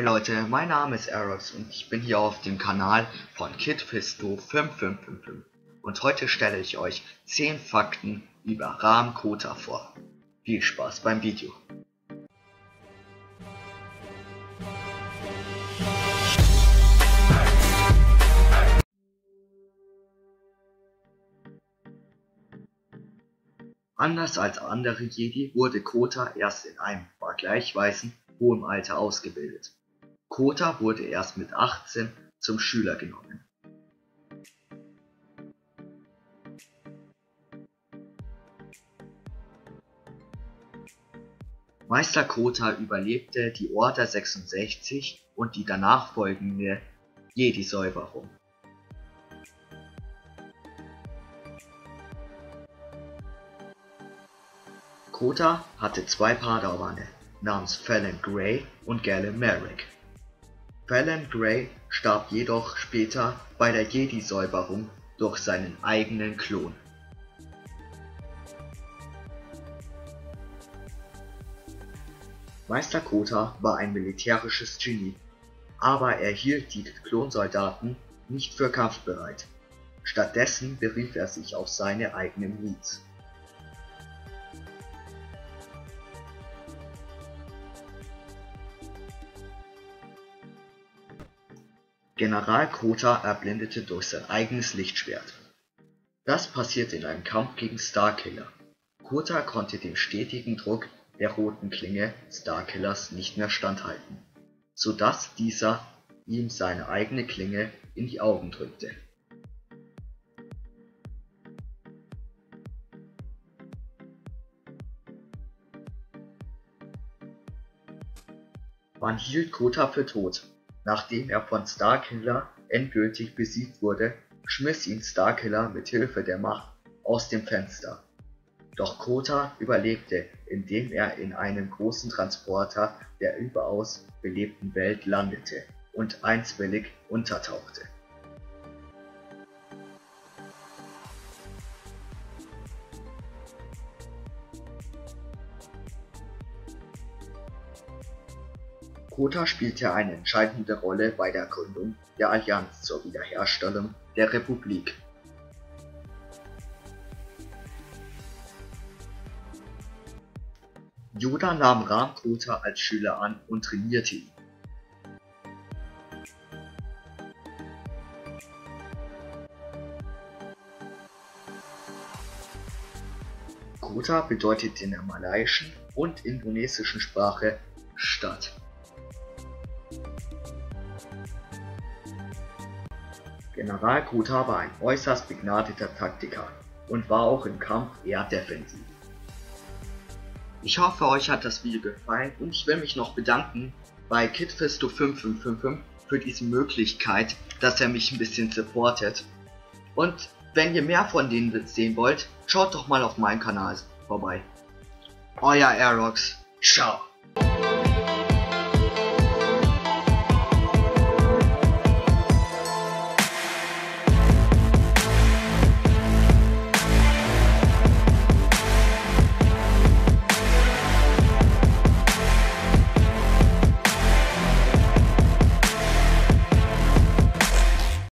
Hey Leute, mein Name ist Arox und ich bin hier auf dem Kanal von KidFisto5555 und heute stelle ich euch 10 Fakten über Ram Kota vor. Viel Spaß beim Video. Anders als andere Jedi wurde Kota erst in einem vergleichsweise hohem Alter ausgebildet. Kota wurde erst mit 18 zum Schüler genommen. Meister Kota überlebte die Order 66 und die danach folgende Jedi-Säuberung. Kota hatte zwei Padawane namens Fallon Gray und Galen Marek. Fallon Gray starb jedoch später bei der Jedi-Säuberung durch seinen eigenen Klon. Meister Kota war ein militärisches Genie, aber er hielt die Klonsoldaten nicht für kampfbereit. Stattdessen berief er sich auf seine eigene Miliz. General Kota erblindete durch sein eigenes Lichtschwert. Das passierte in einem Kampf gegen Starkiller. Kota konnte dem stetigen Druck der roten Klinge Starkillers nicht mehr standhalten, sodass dieser ihm seine eigene Klinge in die Augen drückte. Man hielt Kota für tot. Nachdem er von Starkiller endgültig besiegt wurde, schmiss ihn Starkiller mit Hilfe der Macht aus dem Fenster. Doch Kota überlebte, indem er in einem großen Transporter der überaus belebten Welt landete und einstweilig untertauchte. Kota spielte eine entscheidende Rolle bei der Gründung der Allianz zur Wiederherstellung der Republik. Yoda nahm Ram Kota als Schüler an und trainierte ihn. Kota bedeutet in der malaiischen und indonesischen Sprache Stadt. General Kota war ein äußerst begnadeter Taktiker und war auch im Kampf eher defensiv. Ich hoffe, euch hat das Video gefallen und ich will mich noch bedanken bei KidFisto5555 für diese Möglichkeit, dass er mich ein bisschen supportet. Und wenn ihr mehr von denen sehen wollt, schaut doch mal auf meinem Kanal vorbei. Euer Arox. Ciao.